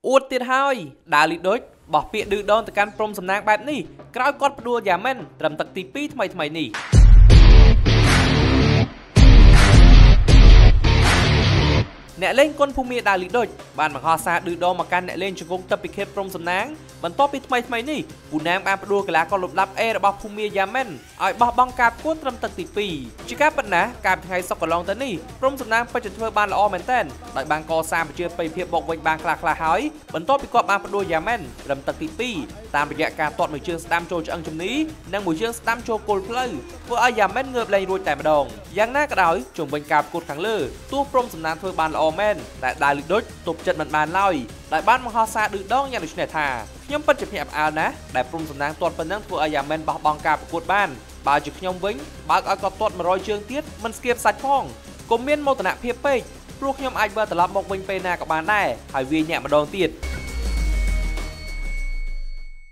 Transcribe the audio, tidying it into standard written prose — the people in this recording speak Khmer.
អួតទៀតហើយដាលីដូចបោះពាក្យឌឺដងទៅកាន់ព្រំសំណាងបែបនេះក្រោយគាត់ផ្ដួលយ៉ាមែនត្រឹមទឹកទី2ថ្មីនេះអ្នកលេងគុនភូមិដាលីដូចបានបង្ហោះសារឌឺដងមកកាន់អ្នកលេងជង្គង់ទឹកពីខេត្តព្រំសំណាងបន្ទាប់ពីថ្មីនេះពូណាងបានផ្ដួលកីឡាករលំដាប់ A របស់ភូមិយ៉ាមែនឲ្យបោះបង់ការប្រកួតត្រឹមទឹកទី2ជាការពិតណាស់កាលពីថ្ងៃសុក្រកន្លងទៅនេះព្រំសំណាងពិតជាធ្វើបានល្អមែនទែនដោយបានកសាងប្រជាប្រិយភាពបោកវិញបានខ្លះហើយបន្ទាប់ពីគាត់បានផ្ដួលយ៉ាមែនត្រឹមទឹកទី2តាមរយៈការទាត់មួយជើងស្ដាំចូលឆ្អឹងជំនីនិងមួយជើងស្ដាំចូលគល់ផ្លូវធ្វើឲ្យយ៉ាមែនងើបលែងរួចតែម្ដងយ៉ាងណាក៏ដោយជុំវិញការប្រកួតខាងលើទោះព្រំសំណាងធ្វើបានល្អមែនតែដាលីដូចទប់ចិត្តមិនបានឡើយដោយបានបង្ហោះសារឌឺដងយ៉ាងដូចនេះថាខ្ញុំពិតជាភ្ញាក់ផ្អើលណាស់ដែលព្រំសំណាងទាត់ប៉ុណ្ណឹងធ្វើឲ្យយ៉ាមែនបោះបង់ការប្រកួតបានបើជាខ្ញុំវិញបើកឲ្យគាត់ទាត់100ជើងទៀតមិនស្គៀបសាច់ផងកុំមានមោទនភាពពេកព្រោះខ្ញុំអាចវិលត្រឡប់មកវិញពេលណាក៏បានដែរហើយវាញាក់ម្ដងទៀត